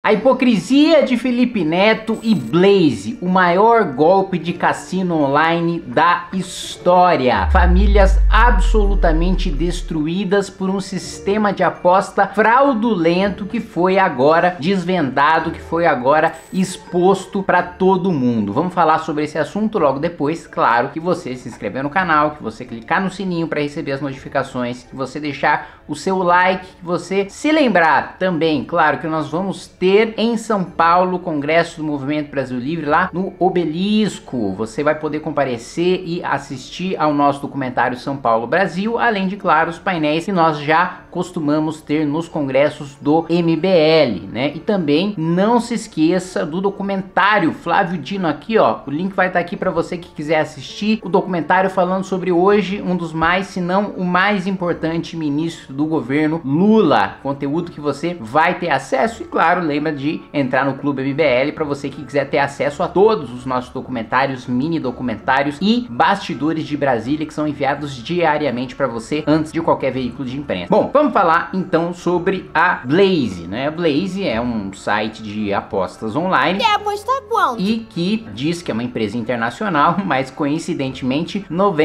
A hipocrisia de Felipe Neto e Blaze, o maior golpe de cassino online da história. Famílias absolutamente destruídas por um sistema de aposta fraudulento que foi agora desvendado, que foi agora exposto para todo mundo. Vamos falar sobre esse assunto logo depois. Claro que você se inscrever no canal, que você clicar no sininho para receber as notificações, que você deixar o seu like, que você se lembrar também, claro, que nós vamos ter em São Paulo o Congresso do Movimento Brasil Livre lá no Obelisco. Você vai poder comparecer e assistir ao nosso documentário São Paulo Brasil, além de, claro, os painéis que nós já costumamos ter nos congressos do MBL, né? E também não se esqueça do documentário Flávio Dino aqui, ó, o link vai estar aqui para você que quiser assistir o documentário falando sobre hoje um dos mais, se não o mais importante ministro do governo Lula, conteúdo que você vai ter acesso. E claro, lembra de entrar no Clube MBL para você que quiser ter acesso a todos os nossos documentários, mini documentários e bastidores de Brasília que são enviados diariamente para você antes de qualquer veículo de imprensa. Bom, vamos falar então sobre a Blaze, né? A Blaze é um site de apostas online. Quer apostar quanto? E que diz que é uma empresa internacional, mas coincidentemente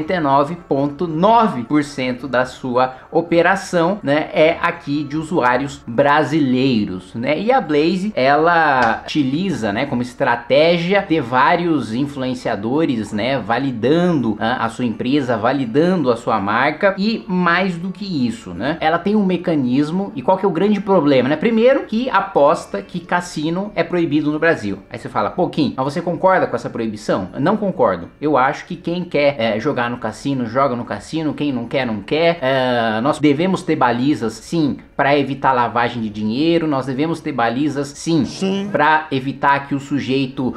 99,9% da sua operação, né, é aqui de usuários brasileiros, né? E a Blaze, ela utiliza, né, como estratégia ter vários influenciadores, né, validando a sua empresa, validando a sua marca. E mais do que isso, né, ela tem um mecanismo. E qual que é o grande problema, né? Primeiro, que aposta, que cassino é proibido no Brasil. Aí você fala, pô, Kim, mas você concorda com essa proibição? Não concordo. Eu acho que quem quer jogar no cassino, joga no cassino. Quem não quer, não quer. Nós devemos ter balizas, sim, para evitar lavagem de dinheiro. Nós devemos ter balizas, sim. Para evitar que o sujeito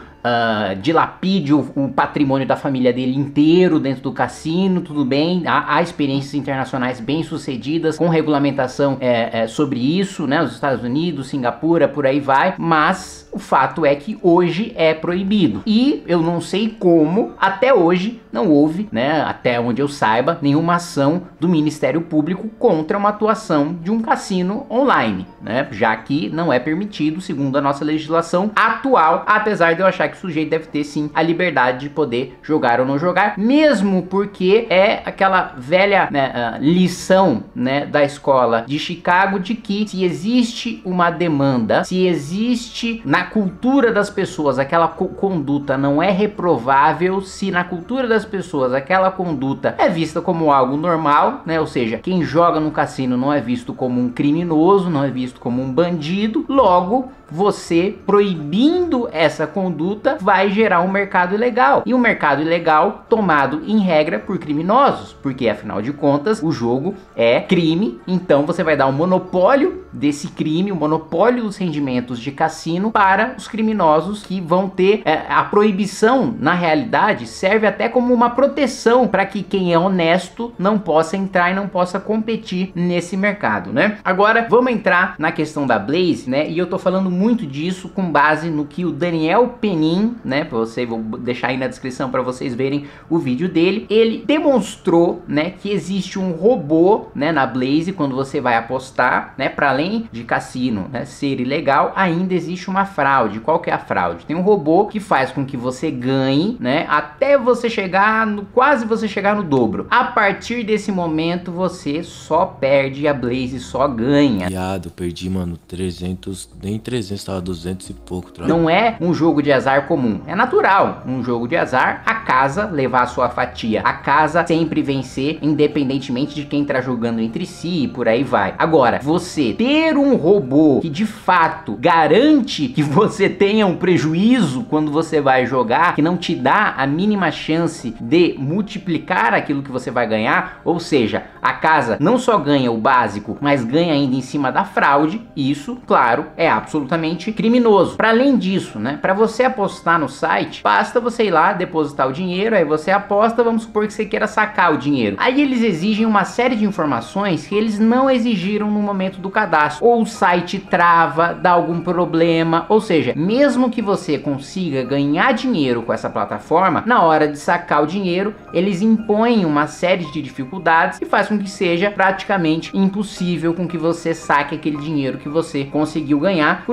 dilapide o patrimônio da família dele inteiro dentro do cassino. Tudo bem, há experiências internacionais bem sucedidas com regulamentação sobre isso, né? Os Estados Unidos, Singapura, por aí vai. Mas o fato é que hoje é proibido. E eu não sei como, até hoje, não houve, né, até onde eu saiba, nenhuma ação do Ministério Público contra uma atuação de um cassino online, né? Já que não é permitido, segundo a nossa legislação atual, apesar de eu achar que o sujeito deve ter sim a liberdade de poder jogar ou não jogar, mesmo porque é aquela velha, né, lição, né, da escola de Chicago, de que se existe uma demanda, se existe na cultura das pessoas aquela conduta não é reprovável, se na cultura das pessoas aquela conduta é vista como algo normal, né, ou seja, quem joga no cassino não é visto como um criminoso, não é visto como um bandido, logo você proibindo essa conduta vai gerar um mercado ilegal, e um mercado ilegal tomado em regra por criminosos, porque afinal de contas o jogo é crime. Então você vai dar um monopólio desse crime, o monopólio dos rendimentos de cassino para os criminosos, que vão ter a proibição, na realidade serve até como uma proteção para que quem é honesto não possa entrar e não possa competir nesse mercado, né? Agora vamos entrar na questão da Blaze, né? E eu tô falando muito disso com base no que o Daniel Penin, né, vou deixar aí na descrição para vocês verem o vídeo dele, ele demonstrou, né, que existe um robô, né, na Blaze quando você vai apostar, né, para além de cassino, né, ser ilegal, ainda existe uma fraude. Qual que é a fraude? Tem um robô que faz com que você ganhe, né, até você chegar no, quase você chegar no dobro. A partir desse momento você só perde, a Blaze só ganha. Viado, perdi, mano, 300, nem 300, tava 200 e pouco. Não é um jogo de azar comum, é natural. Um jogo de azar, a casa levar a sua fatia, a casa sempre vencer, independentemente de quem tá jogando entre si e por aí vai. Agora, você ter um robô que de fato garante que você tenha um prejuízo quando você vai jogar, que não te dá a mínima chance de multiplicar aquilo que você vai ganhar, ou seja, a casa não só ganha o básico, mas ganha ainda em cima da fraude, isso, claro, é absolutamente criminoso. Para além disso, né, para você apostar no site, basta você ir lá, depositar o dinheiro, aí você aposta, vamos supor que você queira sacar o dinheiro. Aí eles exigem uma série de informações que eles não exigiram no momento do cadastro. Ou o site trava, dá algum problema, ou seja, mesmo que você consiga ganhar dinheiro com essa plataforma, na hora de sacar o dinheiro, eles impõem uma série de dificuldades e faz com que seja praticamente impossível com que você saque aquele dinheiro que você conseguiu ganhar por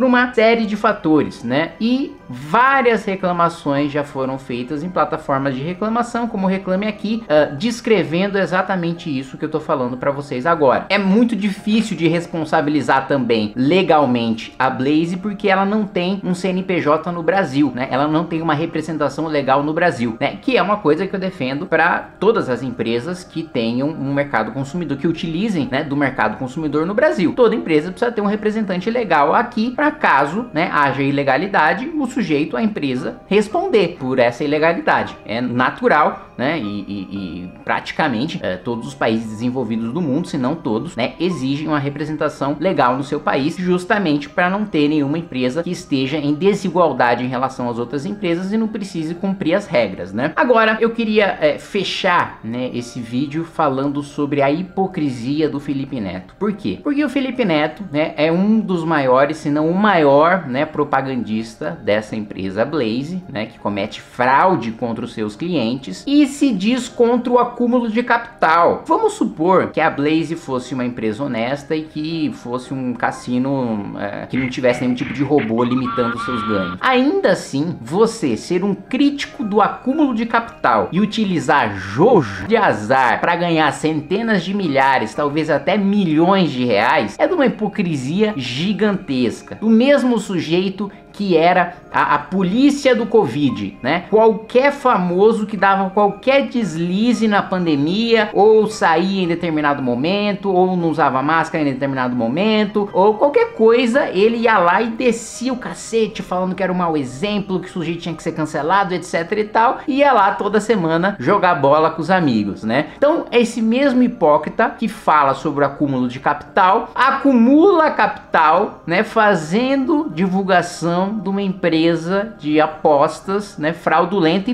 uma série de fatores, né? E várias reclamações já foram feitas em plataformas de reclamação, como Reclame Aqui, descrevendo exatamente isso que eu tô falando para vocês agora. É muito difícil de responsabilizar também legalmente a Blaze, porque ela não tem um CNPJ no Brasil, né? Ela não tem uma representação legal no Brasil, né? Que é uma coisa que eu defendo para todas as empresas que tenham um mercado consumidor, que utilizem, né, do mercado consumidor no Brasil. Toda empresa precisa ter um representante legal aqui, para caso, né, haja ilegalidade, o sujeito, a empresa, responder por essa ilegalidade. É natural, né, e praticamente todos os países desenvolvidos do mundo, se não todos, né, exigem uma representação legal no seu país, justamente para não ter nenhuma empresa que esteja em desigualdade em relação às outras empresas e não precise cumprir as regras, né? Agora, eu queria fechar, né, esse vídeo falando sobre a hipocrisia do Felipe Neto. Por quê? Porque o Felipe Neto, né, é um dos maiores, se não o maior, né, propagandista dessa empresa Blaze, né, que comete fraude contra os seus clientes e se diz contra o acúmulo de capital. Vamos supor que a Blaze fosse uma empresa honesta e que fosse um cassino que não tivesse nenhum tipo de robô limitando seus ganhos. Ainda assim, você ser um crítico do acúmulo de capital e utilizar jogo de azar para ganhar centenas de milhares, talvez até milhões de reais, é de uma hipocrisia gigantesca. Do mesmo sujeito que era a polícia do Covid, né? Qualquer famoso que dava qualquer deslize na pandemia, ou saía em determinado momento, ou não usava máscara em determinado momento, ou qualquer coisa, ele ia lá e descia o cacete, falando que era um mau exemplo, que o sujeito tinha que ser cancelado, etc e tal, e ia lá toda semana jogar bola com os amigos, né? Então, é esse mesmo hipócrita que fala sobre o acúmulo de capital, acumula capital, né? Fazendo divulgação de uma empresa de apostas, né, fraudulenta, e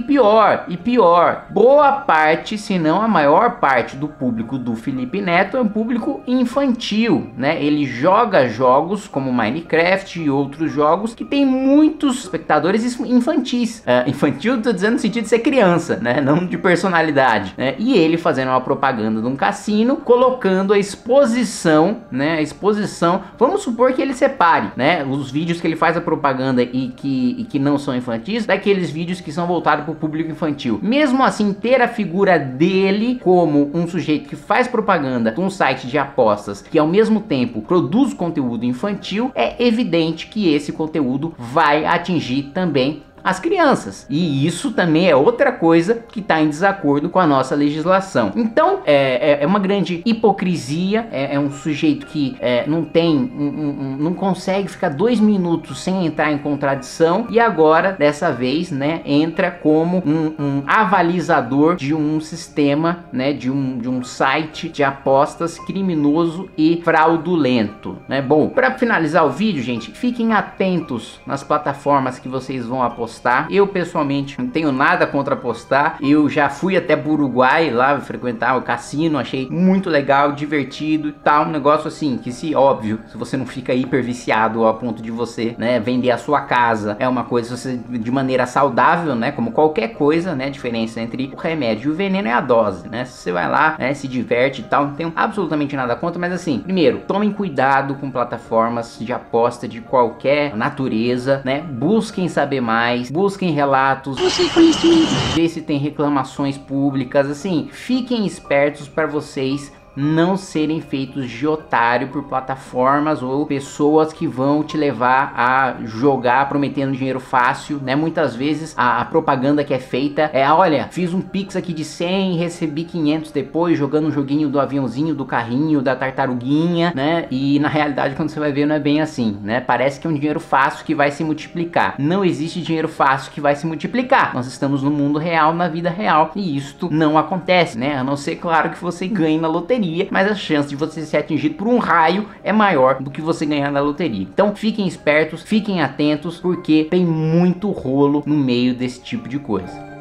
pior, boa parte, se não a maior parte do público do Felipe Neto é um público infantil, né? Ele joga jogos como Minecraft e outros jogos que tem muitos espectadores infantis. Infantil, tô dizendo no sentido de ser criança, né? Não de personalidade, né? E ele fazendo uma propaganda de um cassino, colocando a exposição, né? A exposição, vamos supor que ele separe, né, os vídeos que ele faz a propaganda e que não são infantis, daqueles vídeos que são voltados para o público infantil. Mesmo assim, ter a figura dele como um sujeito que faz propaganda de um site de apostas que ao mesmo tempo produz conteúdo infantil, é evidente que esse conteúdo vai atingir também as crianças, e isso também é outra coisa que está em desacordo com a nossa legislação. Então é uma grande hipocrisia, é um sujeito que não consegue ficar 2 minutos sem entrar em contradição, e agora dessa vez, né, entra como um avalizador de um sistema, né, de um site de apostas criminoso e fraudulento, né? Bom, para finalizar o vídeo, gente, fiquem atentos nas plataformas que vocês vão apostar. Eu pessoalmente não tenho nada contra apostar. Eu já fui até Uruguai lá frequentar o cassino, achei muito legal, divertido e tal, um negócio assim que, se óbvio, se você não fica hiper viciado ao ponto de você, né, vender a sua casa, é uma coisa você, de maneira saudável, né, como qualquer coisa, né, a diferença entre o remédio e o veneno é a dose, né? Se você vai lá, né, se diverte e tal, não tenho absolutamente nada contra, mas assim, primeiro, tomem cuidado com plataformas de aposta de qualquer natureza, né? Busquem saber mais, busquem relatos, busquem conhecimento, ver se tem reclamações públicas, assim, fiquem espertos para vocês não serem feitos de otário por plataformas ou pessoas que vão te levar a jogar prometendo dinheiro fácil, né? Muitas vezes a propaganda que é feita é: olha, fiz um pix aqui de 100, recebi 500 depois, jogando um joguinho do aviãozinho, do carrinho, da tartaruguinha, né? E na realidade, quando você vai ver, não é bem assim, né? Parece que é um dinheiro fácil que vai se multiplicar. Não existe dinheiro fácil que vai se multiplicar. Nós estamos no mundo real, na vida real, e isto não acontece, né? A não ser, claro, que você ganhe na loteria, mas a chance de você ser atingido por um raio é maior do que você ganhar na loteria. Então fiquem espertos, fiquem atentos, porque tem muito rolo no meio desse tipo de coisa.